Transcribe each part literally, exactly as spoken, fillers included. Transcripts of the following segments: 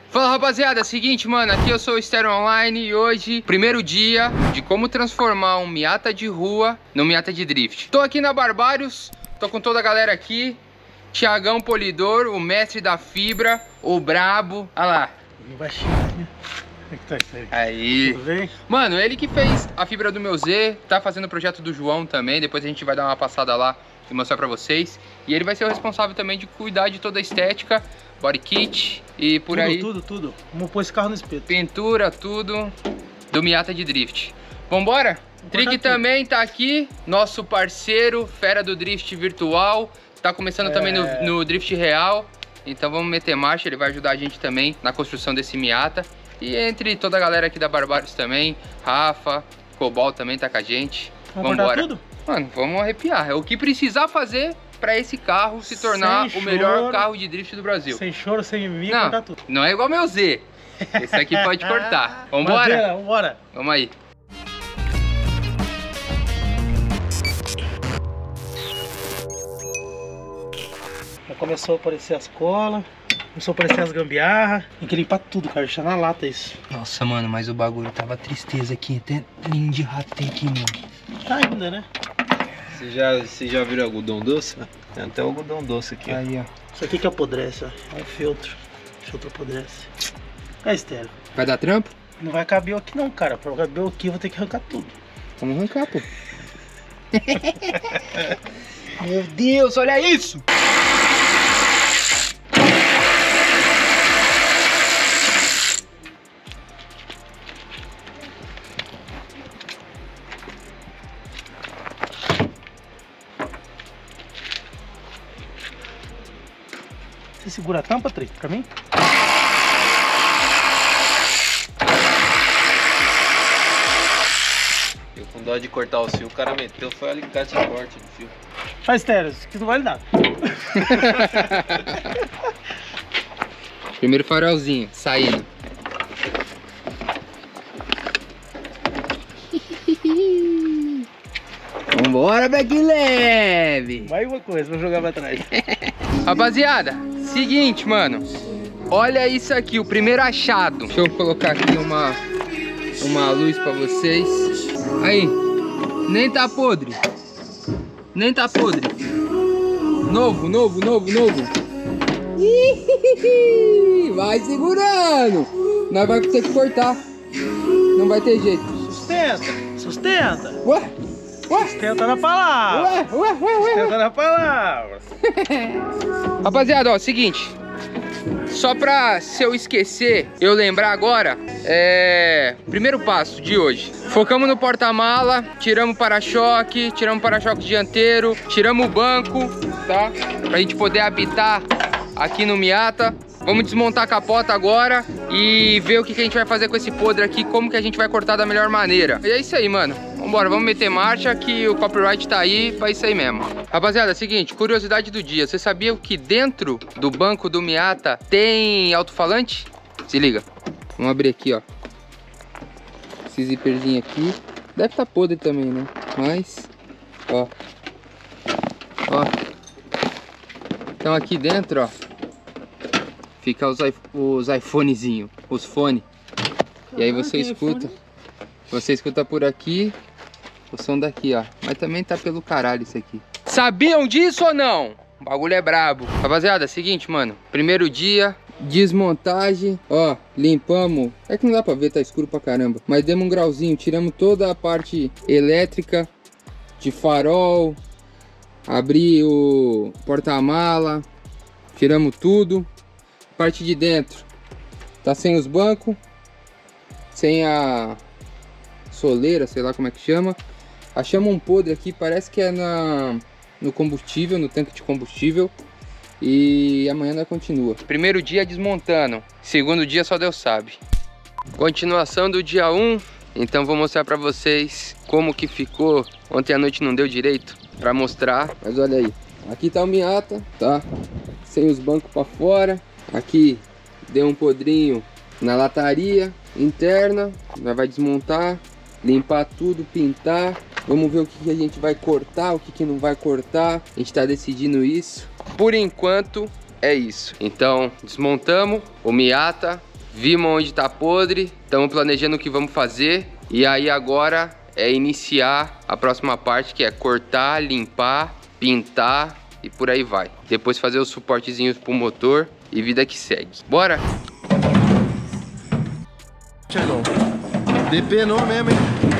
Fala rapaziada, seguinte mano, aqui eu sou o Stereo Online e hoje, primeiro dia de como transformar um Miata de rua no Miata de drift. Tô aqui na Barbarius, tô com toda a galera aqui, Thiagão Polidor, o mestre da fibra, o brabo, olha lá. Baixinho, como é que tá isso aí? Aí. Tudo bem? Mano, ele que fez a fibra do meu Z, tá fazendo o projeto do João também, depois a gente vai dar uma passada lá e mostrar pra vocês. E ele vai ser o responsável também de cuidar de toda a estética, body kit e por tudo, aí. Tudo, tudo. Vamos pôr esse carro no espeto. Pintura, tudo do Miata de drift. Vambora? Trick também tá aqui, nosso parceiro, fera do drift virtual. Tá começando é... também no, no drift real. Então vamos meter marcha, ele vai ajudar a gente também na construção desse Miata. E entre toda a galera aqui da Barbarius também, Rafa, Cobol também tá com a gente. Vamos embora. Tudo? Mano, vamos arrepiar. É o que precisar fazer pra esse carro se tornar sem o melhor choro, carro de drift do Brasil. Sem choro, sem mim, não, cortar tudo. Não é igual meu Z. Esse aqui pode cortar. Vambora? Madeira, vambora. Vamos aí. Já começou a aparecer as colas, começou a aparecer as gambiarras. Tem que limpar tudo, cara, deixar na lata isso. Nossa, mano, mas o bagulho tava tristeza aqui. Até linho de rato tem aqui, mano. Tá ainda, né? Você já, você já viu algodão doce? Tem até algodão doce aqui. Aí, ó. Isso aqui que apodrece, ó. É um filtro. Filtro apodrece. É estéreo. Vai dar trampo? Não vai caber aqui não, cara. Pra caber aqui eu vou ter que arrancar tudo. Vamos arrancar, pô. Meu Deus, olha isso! Você segura a tampa, Tri, pra mim? Eu com dó de cortar o fio, o cara meteu, foi alicate forte no fio. Faz estéreo, isso aqui não vale nada. Primeiro farolzinho, saindo. Vambora, Beck leve! Mais uma coisa, vou jogar pra trás. Rapaziada, seguinte, mano. Olha isso aqui, o primeiro achado. Deixa eu colocar aqui uma, uma luz pra vocês. Aí, nem tá podre. Nem tá podre. Novo, novo, novo, novo. Vai segurando. Nós vai ter que cortar. Não vai ter jeito. Sustenta, sustenta. Ué? Ué? Sustenta na palavra. Ué, ué, ué, ué. Sustenta na palavra. Rapaziada, ó, seguinte. Só pra, se eu esquecer, eu lembrar agora, é... primeiro passo de hoje. Focamos no porta-mala, tiramos o para-choque, tiramos o para-choque dianteiro, tiramos o banco, tá? Pra gente poder habitar aqui no Miata. Vamos desmontar a capota agora e ver o que, que a gente vai fazer com esse podre aqui, como que a gente vai cortar da melhor maneira. E é isso aí, mano. Vambora, vamos meter marcha que o copyright tá aí pra isso aí mesmo. Rapaziada, é o seguinte, curiosidade do dia. Você sabia que dentro do banco do Miata tem alto-falante? Se liga. Vamos abrir aqui, ó. Esse zíperzinho aqui. Deve estar podre também, né? Mas, ó. Ó. Então aqui dentro, ó. Fica os, os iPhonezinhos, os fones. E aí você escuta. Você escuta por aqui o som daqui, ó. Mas também tá pelo caralho isso aqui. Sabiam disso ou não? O bagulho é brabo. Rapaziada, é o seguinte, mano. Primeiro dia, desmontagem. Ó, limpamos. É que não dá pra ver, tá escuro pra caramba. Mas demos um grauzinho, tiramos toda a parte elétrica de farol. Abri o porta-mala. Tiramos tudo. Parte de dentro tá sem os bancos, sem a soleira, sei lá como é que chama. Achamos um podre aqui, parece que é na, no combustível, no tanque de combustível. E amanhã nós continua. Primeiro dia desmontando, segundo dia só Deus sabe. Continuação do dia um, então vou mostrar pra vocês como que ficou. Ontem à noite não deu direito pra mostrar, mas olha aí. Aqui tá o Miata, tá? Sem os bancos pra fora. Aqui deu um podrinho na lataria interna. Nós vai desmontar, limpar tudo, pintar. Vamos ver o que, que a gente vai cortar, o que, que não vai cortar. A gente tá decidindo isso. Por enquanto é isso. Então desmontamos o Miata. Vimos onde tá podre, estamos planejando o que vamos fazer. E aí agora é iniciar a próxima parte, que é cortar, limpar, pintar e por aí vai. Depois fazer os suportezinhos pro motor e vida que segue. Bora? Tiagão, depenou mesmo, hein?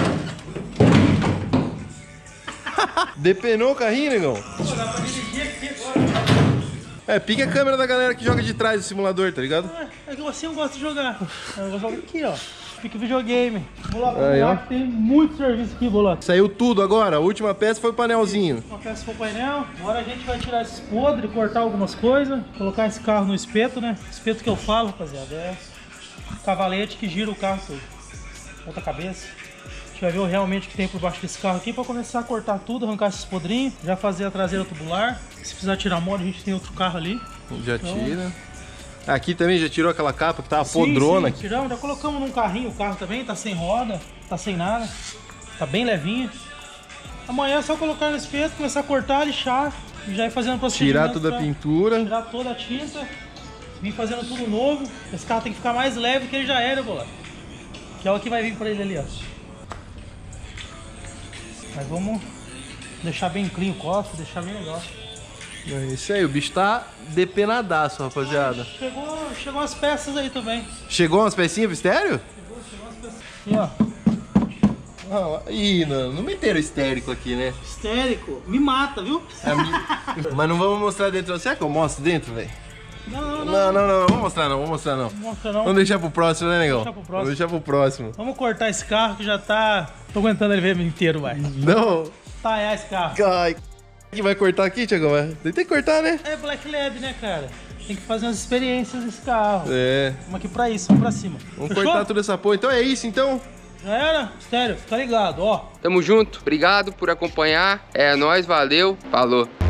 Depenou o carrinho, negão? Pô, dá pra dirigir aqui agora. É, pica a câmera da galera que joga de trás do simulador, tá ligado? É, é que você não gosta de jogar. Eu vou jogar aqui, ó. Fica videogame. Bolaco, Aí, ó. tem muito serviço aqui, Bolaco. Saiu tudo agora, a última peça foi o painelzinho. Uma peça foi o painel. Agora a gente vai tirar esses podres, cortar algumas coisas, colocar esse carro no espeto, né? Espeto que eu falo, rapaziada, é cavalete que gira o carro todo. Ponta cabeça. A gente vai ver realmente o que tem por baixo desse carro aqui pra começar a cortar tudo, arrancar esses podrinhos, já fazer a traseira tubular. Se precisar tirar modo, a gente tem outro carro ali. Já Então, tira. Aqui também já tirou aquela capa que tava sim, podrona sim, aqui. tiramos, já colocamos num carrinho o carro também, tá sem roda, tá sem nada, tá bem levinho. Amanhã é só colocar no espeto, começar a cortar, lixar e já ir fazendo o procedimento. Tirar toda a pra pintura. Tirar toda a tinta, vir fazendo tudo novo. Esse carro tem que ficar mais leve que ele já era, Bolaco. Que é o que vai vir pra ele ali, ó. Mas vamos deixar bem clean o cofre, deixar bem legal. É isso aí, o bicho tá depenadaço, rapaziada. Chegou, chegou as peças aí também. Chegou umas pecinhas pro estéreo? Chegou, chegou as peças. Aqui, ó. Ah, lá. Ih, não, não meteram estérico aqui, né? Histérico, me mata, viu? A mi- Mas não vamos mostrar dentro. Será que eu mostro dentro, velho? Não, não, não. Não, não, não, não vamos mostrar não, vamos mostrar não. Não mostra não. Vamos deixar pro próximo, né, negão? Deixar pro próximo. Vamos deixar pro próximo. Vamos cortar esse carro que já tá... Tô aguentando ele ver inteiro, vai. Não. Taiar esse carro. Ai, que vai cortar aqui, Tiagão? Tem que cortar, né? É Black Lab, né, cara? Tem que fazer umas experiências nesse carro. É. Vamos aqui pra isso, vamos pra cima. Vamos Fechou? cortar toda essa porra. Então é isso, então. Já era? Sério, fica ligado, ó. Tamo junto, obrigado por acompanhar. É nóis, valeu, falou.